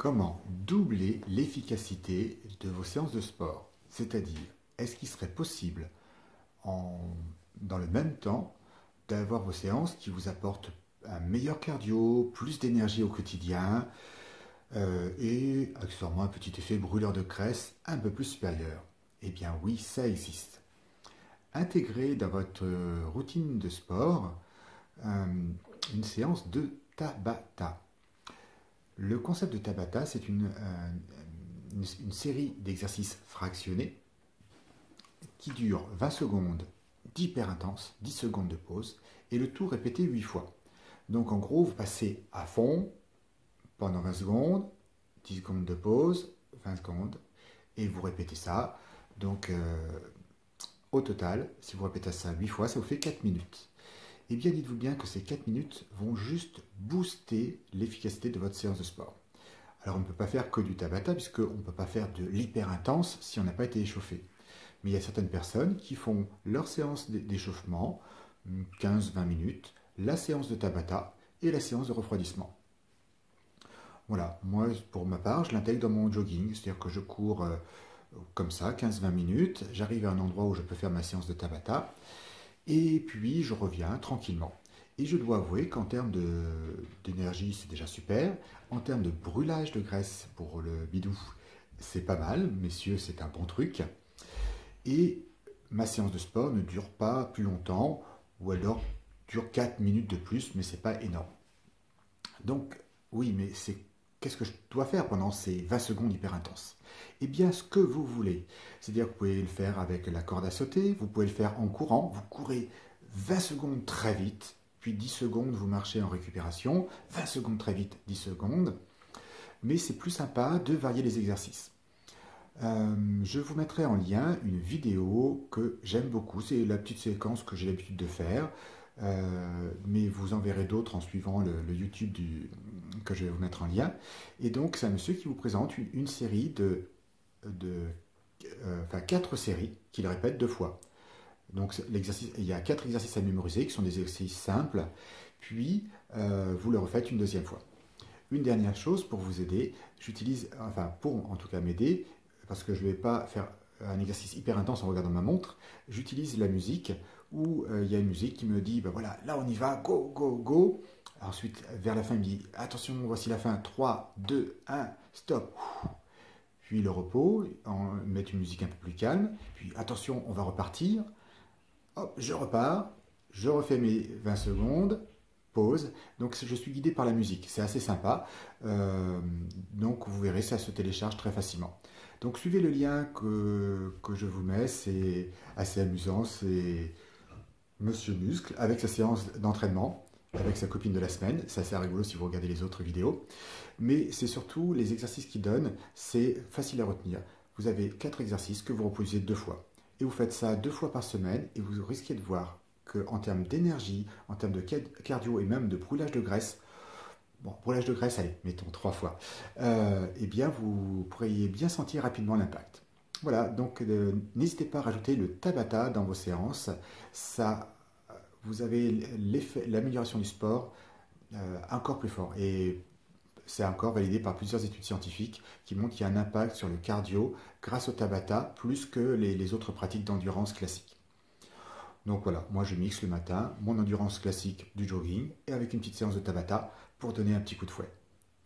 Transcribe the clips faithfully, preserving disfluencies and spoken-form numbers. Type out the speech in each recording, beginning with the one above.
Comment doubler l'efficacité de vos séances de sport? C'est-à-dire, est-ce qu'il serait possible, en, dans le même temps, d'avoir vos séances qui vous apportent un meilleur cardio, plus d'énergie au quotidien euh, et accessoirement un petit effet brûleur de graisse un peu plus supérieur? Eh bien oui, ça existe. Intégrez dans votre routine de sport euh, une séance de Tabata. Le concept de Tabata, c'est une, euh, une, une série d'exercices fractionnés qui durent vingt secondes d'hyper intense, dix secondes de pause, et le tout répété huit fois. Donc en gros, vous passez à fond pendant vingt secondes, dix secondes de pause, vingt secondes, et vous répétez ça. Donc euh, au total, si vous répétez ça huit fois, ça vous fait quatre minutes. Eh bien, dites-vous bien que ces quatre minutes vont juste booster l'efficacité de votre séance de sport. Alors, on ne peut pas faire que du Tabata, puisqu'on ne peut pas faire de l'hyper intense si on n'a pas été échauffé. Mais il y a certaines personnes qui font leur séance d'échauffement, quinze à vingt minutes, la séance de Tabata et la séance de refroidissement. Voilà, moi, pour ma part, je l'intègre dans mon jogging, c'est-à-dire que je cours euh, comme ça, quinze à vingt minutes, j'arrive à un endroit où je peux faire ma séance de Tabata, et puis je reviens tranquillement. Et je dois avouer qu'en termes d'énergie, c'est déjà super. En termes de brûlage de graisse pour le bidou, c'est pas mal. Messieurs, c'est un bon truc. Et ma séance de sport ne dure pas plus longtemps, ou alors dure quatre minutes de plus, mais c'est pas énorme. Donc, oui, mais c'est qu'est-ce que je dois faire pendant ces vingt secondes hyper intenses? Eh bien, ce que vous voulez. C'est-à-dire que vous pouvez le faire avec la corde à sauter, vous pouvez le faire en courant. Vous courez vingt secondes très vite, puis dix secondes, vous marchez en récupération. vingt secondes très vite, dix secondes. Mais c'est plus sympa de varier les exercices. Euh, je vous mettrai en lien une vidéo que j'aime beaucoup. C'est la petite séquence que j'ai l'habitude de faire. Euh, mais vous en verrez d'autres en suivant le, le YouTube du, que je vais vous mettre en lien. Et donc, c'est un monsieur qui vous présente une, une série de, de euh, enfin, quatre séries qu'il répète deux fois. Donc, l'exercice, il y a quatre exercices à mémoriser qui sont des exercices simples. Puis, euh, vous le refaites une deuxième fois. Une dernière chose pour vous aider, j'utilise, enfin, pour en tout cas m'aider, parce que je ne vais pas faire un exercice hyper intense en regardant ma montre, j'utilise la musique où euh, il y a une musique qui me dit, ben voilà, là on y va, go, go, go. Ensuite, vers la fin, il me dit, attention, voici la fin, trois, deux, un, stop. Puis le repos, on met une musique un peu plus calme, puis attention, on va repartir. Hop, je repars, je refais mes vingt secondes, pause. Donc je suis guidé par la musique, c'est assez sympa. Euh, donc vous verrez, ça se télécharge très facilement. Donc suivez le lien que, que je vous mets, c'est assez amusant, c'est Monsieur Muscle avec sa séance d'entraînement, avec sa copine de la semaine, c'est assez rigolo si vous regardez les autres vidéos. Mais c'est surtout les exercices qu'il donne, c'est facile à retenir. Vous avez quatre exercices que vous reproduisez deux fois. Et vous faites ça deux fois par semaine et vous risquez de voir qu'en termes d'énergie, en termes de cardio et même de brûlage de graisse, bon, brûlage de graisse, allez, mettons trois fois, euh, eh bien, vous pourriez bien sentir rapidement l'impact. Voilà, donc euh, n'hésitez pas à rajouter le Tabata dans vos séances. Ça, vous avez l'amélioration du sport euh, encore plus fort. Et c'est encore validé par plusieurs études scientifiques qui montrent qu'il y a un impact sur le cardio grâce au Tabata plus que les, les autres pratiques d'endurance classiques. Donc voilà, moi je mixe le matin mon endurance classique du jogging et avec une petite séance de Tabata pour donner un petit coup de fouet.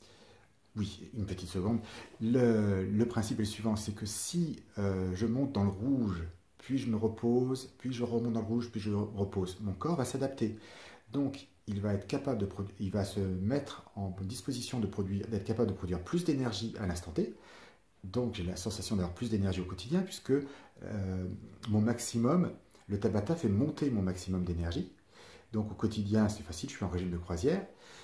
Oui, une petite seconde. Le, le principe est le suivant, c'est que si euh, je monte dans le rouge, puis je me repose, puis je remonte dans le rouge, puis je repose, mon corps va s'adapter. Donc, il va être capable de il va se mettre en disposition de produire, d'être capable de produire plus d'énergie à l'instant T. Donc, j'ai la sensation d'avoir plus d'énergie au quotidien, puisque euh, mon maximum, le Tabata fait monter mon maximum d'énergie. Donc, au quotidien, c'est facile, je suis en régime de croisière.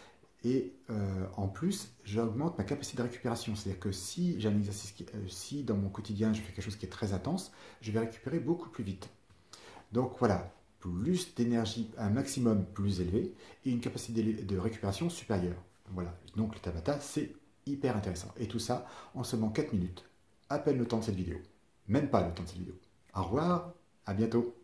Et euh, en plus, j'augmente ma capacité de récupération. C'est-à-dire que si j'ai un exercice, qui, euh, si dans mon quotidien je fais quelque chose qui est très intense, je vais récupérer beaucoup plus vite. Donc voilà, plus d'énergie, un maximum plus élevé et une capacité de récupération supérieure. Voilà, donc le Tabata, c'est hyper intéressant. Et tout ça en seulement quatre minutes, à peine le temps de cette vidéo. Même pas le temps de cette vidéo. Au revoir, à bientôt.